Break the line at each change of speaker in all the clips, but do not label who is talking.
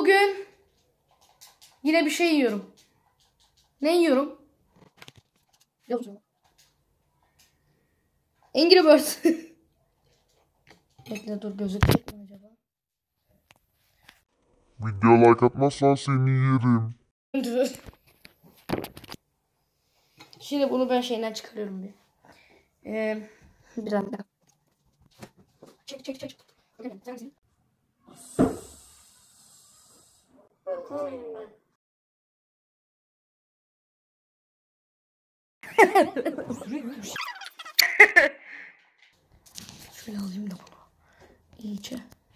bugün yine bir şey yiyorum. Ne yiyorum? Angry Birds. Bekle dur, gözükecek mi acaba?
Video like atmazsan seni yerim.
Şimdi bunu ben şeyden çıkarıyorum bir. Bir dakika. Çek. Şöyle alayım da bunu. İyice.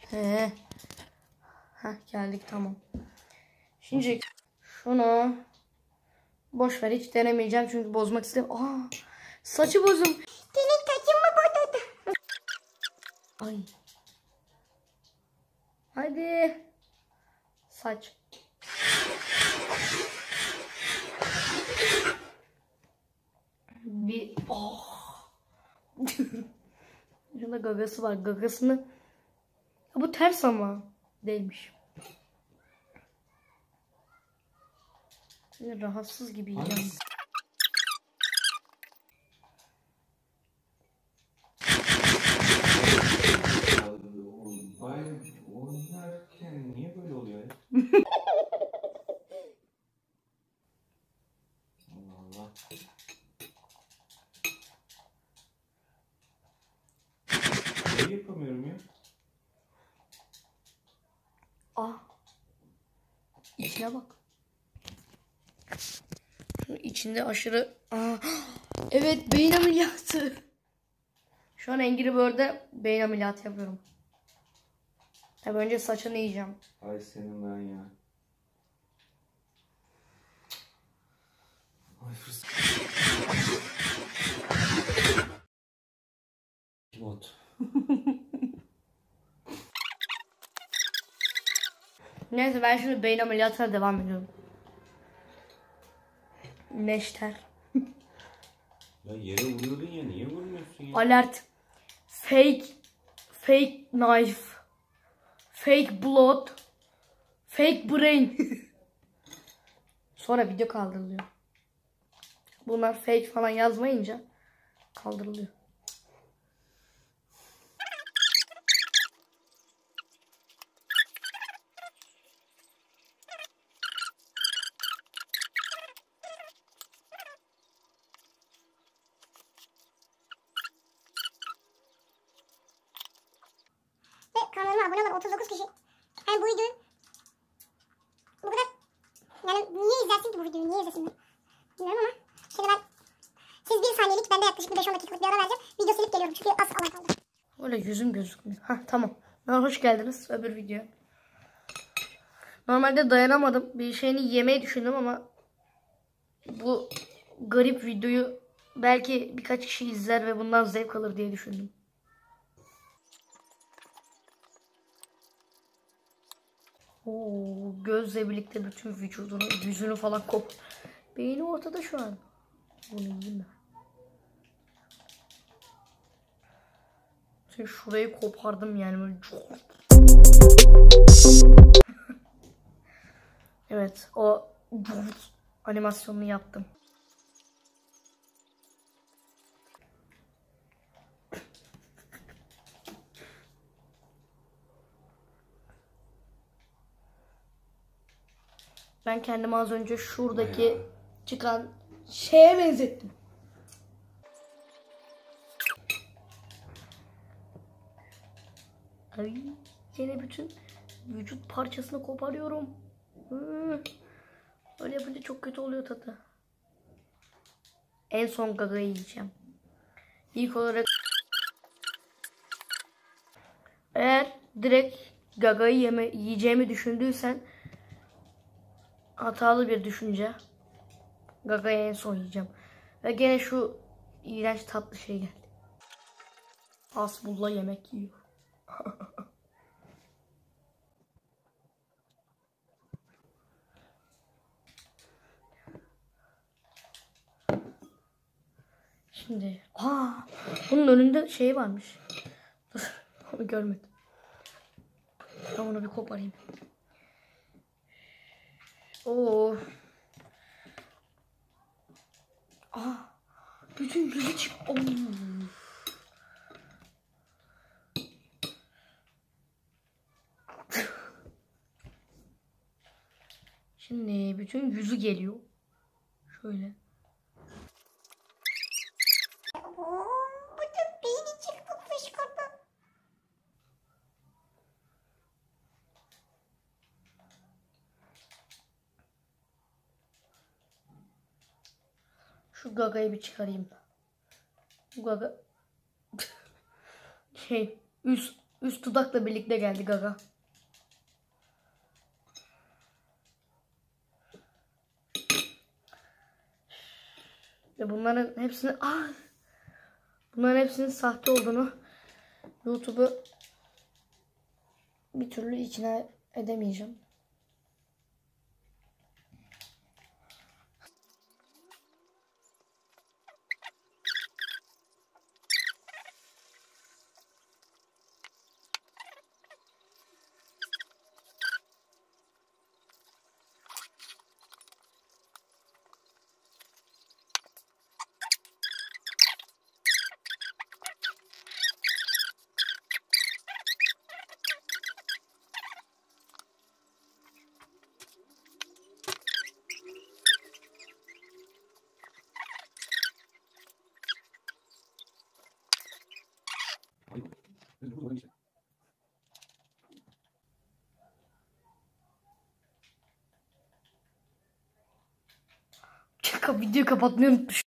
Geldik, tamam. Şimdi şunu boş ver, hiç denemeyeceğim çünkü bozmak istemiyorum. Saçı bozum.
Senin saçın mı bozuldu?
Ay. Hadi. Saç. Bir Şurada gagası var. Gagasını. Bu ters ama. Değilmiş. Şimdi rahatsız gibi yiyeceğim.
Oynarken niye böyle oluyor ya? Allah Allah. Ne yapamıyorum ya?
İçine bak. İçinde aşırı... Evet, beyin ameliyatı. Şu an Angry Bird'e beyin ameliyatı yapıyorum. Tabii önce saçını yiyeceğim.
Ay senin ben ya. Ay fırsat. Bot.
Neyse, ben şimdi beyin ameliyatına devam ediyorum. Neşter.
Ya yere vuruyordun ya, niye vurmuyorsun ya?
Alert. Fake knife. Fake blood. Fake brain. Sonra video kaldırılıyor. Bunlar fake falan yazmayınca kaldırılıyor.
Ve kanalıma abone olan 39 kişi. Yani bu videoyu bu kadar, yani niye izlersin ki bu videoyu? Niye izlesin? Bilmiyorum ama şimdi siz bir saniyelik, ben de yaklaşık bir 5-10 dakikalık bir ara vereceğim. Video silip geliyorum çünkü az alan kaldı.
Öyle yüzüm gözükmüyor. Tamam. Hoş geldiniz öbür videoya. Normalde dayanamadım. Bir şeyini yemeyi düşündüm ama bu garip videoyu belki birkaç kişi izler ve bundan zevk alır diye düşündüm. Gözle birlikte bütün vücudunu, yüzünü falan kop. Beyni ortada şu an. Bunu yiyeyim ben. Şimdi şurayı kopardım yani böyle. Evet, o animasyonunu yaptım. Ben kendimi az önce şuradaki çıkan şeye benzettim. Ay, yine bütün vücut parçasını koparıyorum. Öyle yapınca çok kötü oluyor tadı. En son gagayı yiyeceğim. İlk olarak eğer direkt gagayı yiyeceğimi düşündüysen hatalı bir düşünce. Gagayı en son yiyeceğim. Ve gene şu iğrenç tatlı şey geldi. Hasbullah yemek yiyor. Şimdi bunun önünde şey varmış. Onu görmedim. Ben onu bir koparayım. Oo. Bütün yüzü çık. Oo. Şimdi bütün yüzü geliyor. Şöyle.
Oo, bütün beyni çıktı fışkırdı.
Şu gagayı bir çıkarayım. Bu gaga üst dudakla birlikte geldi gaga. Ve bunların hepsinin sahte olduğunu YouTube'u bir türlü ikna edemeyeceğim. Video kapatmayı unutmuşum.